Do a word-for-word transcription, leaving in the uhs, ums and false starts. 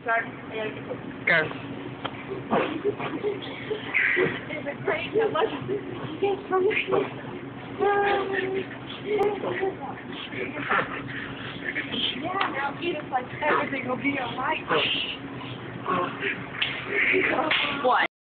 Start. I gotta get this. Go. Is it great? How much? Yes, from Yeah, now Edith's like, everything will be alright. What?